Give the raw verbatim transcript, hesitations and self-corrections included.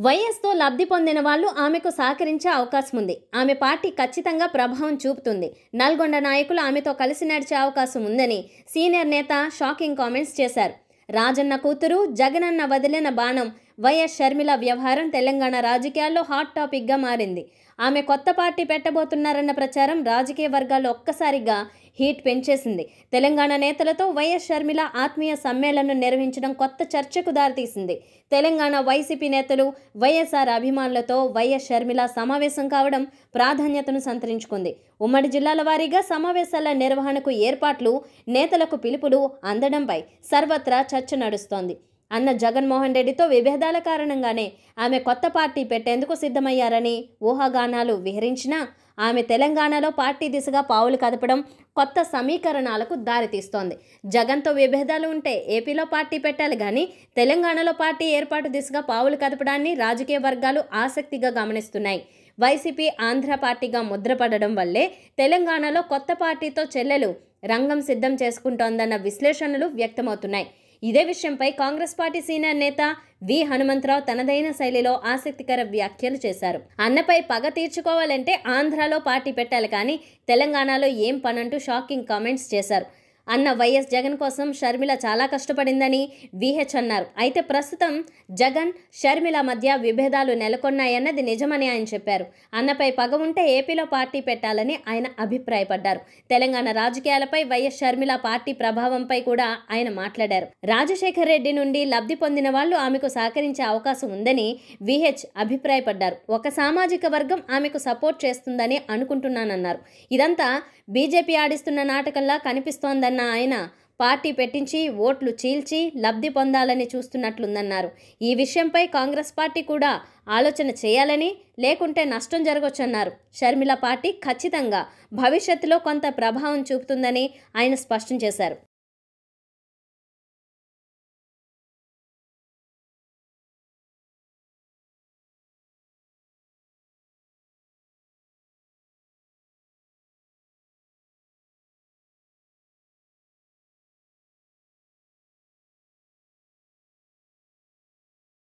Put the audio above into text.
వైఎస్తో లబ్ధి పొందిన వాళ్ళు ఆమెకు సహకరించే అవకాశం ఉంది. ఆమె పార్టీ ఖచ్చితంగా ప్రభావం చూపుతుంది. నల్గొండ నాయకులు ఆమెతో కలిసి నడిచే అవకాశం ఉందని సీనియర్ నేత షాకింగ్ కామెంట్స్ చేశారు. రాజన్న కూతురు జగనన్న వదిలిన బాణం వైఎస్ షర్మిల వ్యవహారం తెలంగాణ రాజకీయాల్లో హాట్ టాపిక్గా మారింది. ఆమె కొత్త పార్టీ పెట్టబోతున్నారన్న ప్రచారం రాజకీయ వర్గాల్లో ఒక్కసారిగా హీట్ పెంచేసింది. తెలంగాణ నేతలతో వైఎస్ షర్మిల ఆత్మీయ సమ్మేళనం నిర్వహించడం కొత్త చర్చకు దారితీసింది. తెలంగాణ వైసీపీ నేతలు, వైఎస్ఆర్ అభిమానులతో వైఎస్ షర్మిల సమావేశం కావడం ప్రాధాన్యతను సంతరించుకుంది. ఉమ్మడి జిల్లాల వారీగా సమావేశాల నిర్వహణకు ఏర్పాట్లు, నేతలకు పిలుపులు అందడంపై సర్వత్రా చర్చ నడుస్తోంది. అన్న జగన్మోహన్ రెడ్డితో విభేదాల కారణంగానే ఆమె కొత్త పార్టీ పెట్టేందుకు సిద్ధమయ్యారని ఊహాగానాలు విహరించినా ఆమె తెలంగాణలో పార్టీ దిశగా పావులు కదపడం కొత్త సమీకరణాలకు దారితీస్తోంది. జగన్తో విభేదాలు ఉంటే ఏపీలో పార్టీ పెట్టాలి కానీ తెలంగాణలో పార్టీ ఏర్పాటు దిశగా పావులు కదపడాన్ని రాజకీయ వర్గాలు ఆసక్తిగా గమనిస్తున్నాయి. వైసీపీ ఆంధ్ర పార్టీగా ముద్రపడడం వల్లే తెలంగాణలో కొత్త పార్టీతో చెల్లెలు రంగం సిద్ధం చేసుకుంటోందన్న విశ్లేషణలు వ్యక్తమవుతున్నాయి. ఇదే విషయంపై కాంగ్రెస్ పార్టీ సీనియర్ నేత వి హనుమంతరావు తనదైన శైలిలో ఆసక్తికర వ్యాఖ్యలు చేశారు. అన్నపై పగ తీర్చుకోవాలంటే ఆంధ్రాలో పార్టీ పెట్టాలి కానీ తెలంగాణలో ఏం పనంటూ షాకింగ్ కామెంట్స్ చేశారు. అన్న వైఎస్ జగన్ కోసం షర్మిల చాలా కష్టపడిందని విహెచ్ అన్నారు. అయితే ప్రస్తుతం జగన్ షర్మిల మధ్య విభేదాలు నెలకొన్నాయన్నది నిజమని ఆయన చెప్పారు. అన్నపై పగ ఉంటే ఏపీలో పార్టీ పెట్టాలని ఆయన అభిప్రాయపడ్డారు. తెలంగాణ రాజకీయాలపై వైఎస్ షర్మిల పార్టీ ప్రభావంపై కూడా ఆయన మాట్లాడారు. రాజశేఖర్ రెడ్డి నుండి లబ్ధి పొందిన వాళ్ళు ఆమెకు సహకరించే అవకాశం ఉందని విహెచ్ అభిప్రాయపడ్డారు. ఒక సామాజిక వర్గం ఆమెకు సపోర్ట్ చేస్తుందని అనుకుంటున్నానన్నారు. ఇదంతా బీజేపీ ఆడిస్తున్న నాటకంలా కనిపిస్తోందన్న ఆయన పార్టీ పెట్టించి ఓట్లు చీల్చి లబ్ధి పొందాలని చూస్తున్నట్లుందన్నారు. ఈ విషయంపై కాంగ్రెస్ పార్టీ కూడా ఆలోచన చేయాలని, లేకుంటే నష్టం జరగొచ్చన్నారు. షర్మిల పార్టీ ఖచ్చితంగా భవిష్యత్తులో కొంత ప్రభావం చూపుతుందని ఆయన స్పష్టం చేశారు.